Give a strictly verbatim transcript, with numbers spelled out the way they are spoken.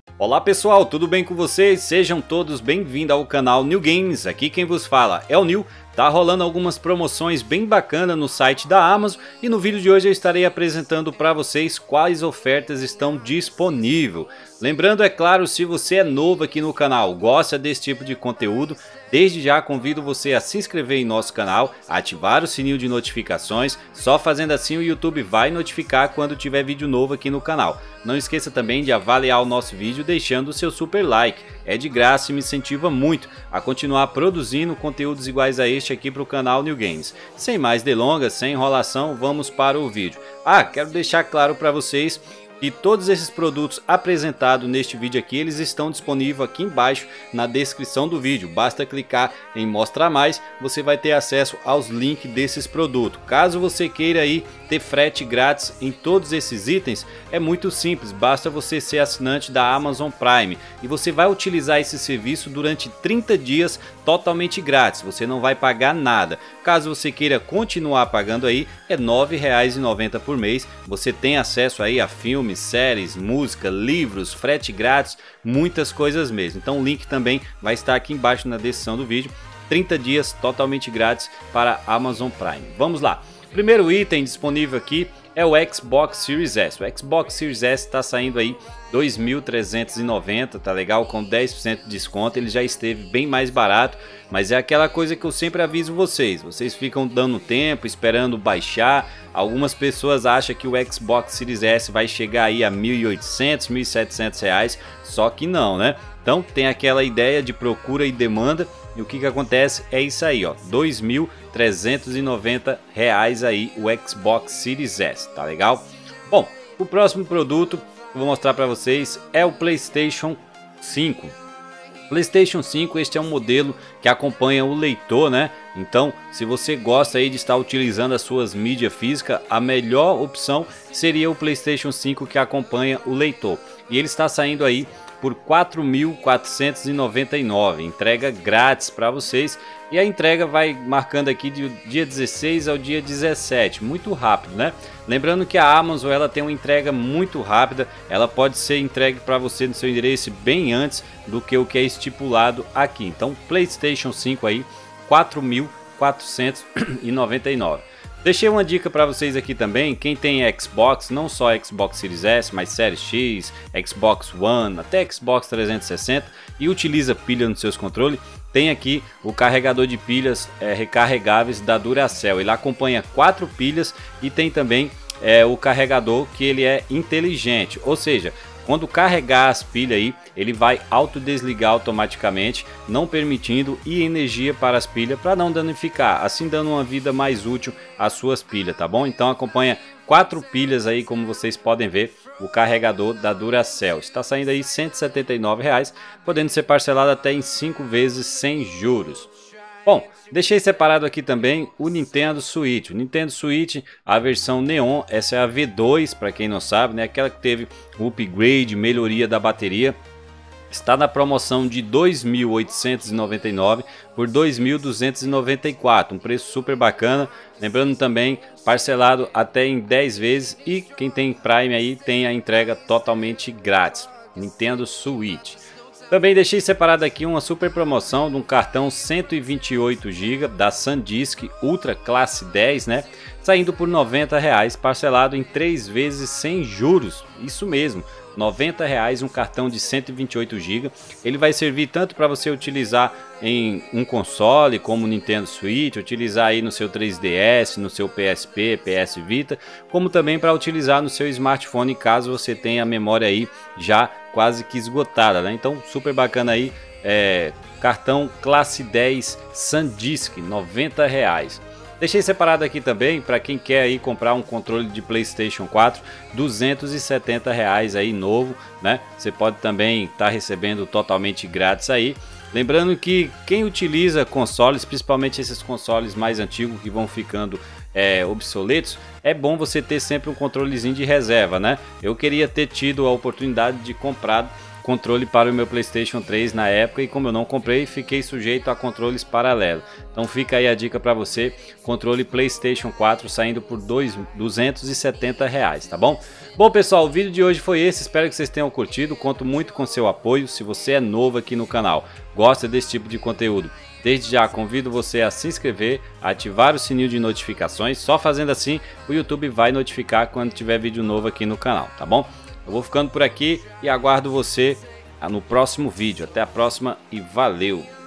Olá pessoal, tudo bem com vocês? Sejam todos bem-vindos ao canal New Games. Aqui quem vos fala é o New. Tá rolando algumas promoções bem bacanas no site da Amazon e no vídeo de hoje eu estarei apresentando para vocês quais ofertas estão disponíveis. Lembrando, é claro, se você é novo aqui no canal, gosta desse tipo de conteúdo, desde já convido você a se inscrever em nosso canal, ativar o sininho de notificações. Só fazendo assim o YouTube vai notificar quando tiver vídeo novo aqui no canal. Não esqueça também de avaliar o nosso vídeo deixando o seu super like. É de graça e me incentiva muito a continuar produzindo conteúdos iguais a este aqui para o canal New Games. Sem mais delongas, sem enrolação, vamos para o vídeo. Ah, quero deixar claro para vocês e todos esses produtos apresentados neste vídeo aqui, eles estão disponíveis aqui embaixo na descrição do vídeo. Basta clicar em mostrar mais, você vai ter acesso aos links desses produtos. Caso você queira aí ter frete grátis em todos esses itens, é muito simples, basta você ser assinante da Amazon Prime e você vai utilizar esse serviço durante trinta dias totalmente grátis, você não vai pagar nada. Caso você queira continuar pagando aí, é nove reais e noventa centavos por mês, você tem acesso aí a filmes, séries, música, livros, frete grátis, muitas coisas mesmo. Então o link também vai estar aqui embaixo na descrição do vídeo. trinta dias totalmente grátis para Amazon Prime. Vamos lá. Primeiro item disponível aqui é o Xbox Series S. O Xbox Series S está saindo aí dois mil trezentos e noventa, tá legal? Com dez por cento de desconto, ele já esteve bem mais barato, mas é aquela coisa que eu sempre aviso vocês. Vocês ficam dando tempo, esperando baixar. Algumas pessoas acham que o Xbox Series S vai chegar aí a mil e oitocentos, mil e setecentos reais, só que não, né? Então tem aquela ideia de procura e demanda. E o que que acontece é isso aí, ó, dois mil trezentos e noventa reais aí o Xbox Series S, tá legal? Bom, o próximo produto que eu vou mostrar para vocês é o PlayStation cinco. PlayStation cinco, este é um modelo que acompanha o leitor, né? Então, se você gosta aí de estar utilizando as suas mídias físicas, a melhor opção seria o PlayStation cinco que acompanha o leitor. E ele está saindo aí por quatro mil quatrocentos e noventa e nove, entrega grátis para vocês, e a entrega vai marcando aqui do dia dezesseis ao dia dezessete, muito rápido, né? Lembrando que a Amazon ela tem uma entrega muito rápida, ela pode ser entregue para você no seu endereço bem antes do que o que é estipulado aqui. Então PlayStation cinco aí, quatro mil quatrocentos e noventa e nove. Deixei uma dica para vocês aqui também, quem tem Xbox, não só Xbox Series S, mas Series X, Xbox One, até Xbox trezentos e sessenta e utiliza pilha nos seus controles, tem aqui o carregador de pilhas é, recarregáveis da Duracell. Ele acompanha quatro pilhas e tem também é, o carregador que ele é inteligente, ou seja, quando carregar as pilhas aí, ele vai autodesligar automaticamente, não permitindo ir energia para as pilhas para não danificar, assim dando uma vida mais útil às suas pilhas, tá bom? Então acompanha quatro pilhas aí, como vocês podem ver, o carregador da Duracell. Está saindo aí cento e setenta e nove reais, podendo ser parcelado até em cinco vezes sem juros. Bom, deixei separado aqui também o Nintendo Switch. O Nintendo Switch, a versão Neon, essa é a V dois, para quem não sabe, né? Aquela que teve o upgrade, melhoria da bateria. Está na promoção de dois mil oitocentos e noventa e nove por dois mil duzentos e noventa e quatro, um preço super bacana. Lembrando também, parcelado até em dez vezes, e quem tem Prime aí tem a entrega totalmente grátis. Nintendo Switch. Também deixei separado aqui uma super promoção de um cartão cento e vinte e oito gigas da SanDisk Ultra Classe dez, né? Saindo por noventa reais, parcelado em três vezes sem juros. Isso mesmo, noventa reais um cartão de cento e vinte e oito gigas. Ele vai servir tanto para você utilizar em um console como o Nintendo Switch, utilizar aí no seu três D S, no seu P S P, P S Vita, como também para utilizar no seu smartphone caso você tenha a memória aí já quase que esgotada, né? Então super bacana aí, é, cartão classe dez SanDisk, noventa reais. Deixei separado aqui também para quem quer aí comprar um controle de PlayStation quatro, duzentos e setenta reais aí novo, né? Você pode também estar tá recebendo totalmente grátis aí. Lembrando que quem utiliza consoles, principalmente esses consoles mais antigos que vão ficando é, obsoletos, é bom você ter sempre um controlezinho de reserva, né? Eu queria ter tido a oportunidade de comprar controle para o meu PlayStation três na época, e como eu não comprei, fiquei sujeito a controles paralelos. Então fica aí a dica para você, controle PlayStation quatro saindo por duzentos e setenta reais, tá bom? Bom pessoal, o vídeo de hoje foi esse, espero que vocês tenham curtido, conto muito com seu apoio. Se você é novo aqui no canal, gosta desse tipo de conteúdo, desde já convido você a se inscrever, a ativar o sininho de notificações. Só fazendo assim o YouTube vai notificar quando tiver vídeo novo aqui no canal, tá bom? Eu vou ficando por aqui e aguardo você no próximo vídeo. Até a próxima e valeu!